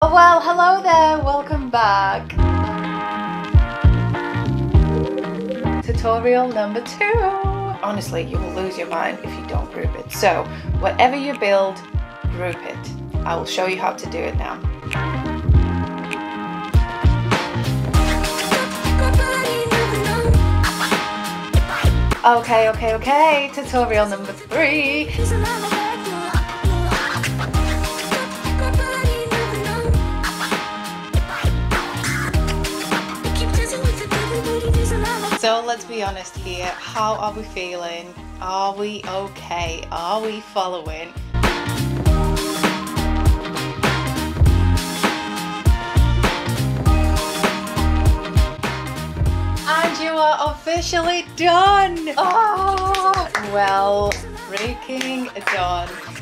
Well, hello there, welcome back. Tutorial number 2. Honestly, you will lose your mind if you don't group it. So, whatever you build, group it. I will show you how to do it now. Okay. Tutorial number 3. So let's be honest here, how are we feeling? Are we okay? Are we following? And you are officially done! Oh, well, freaking done.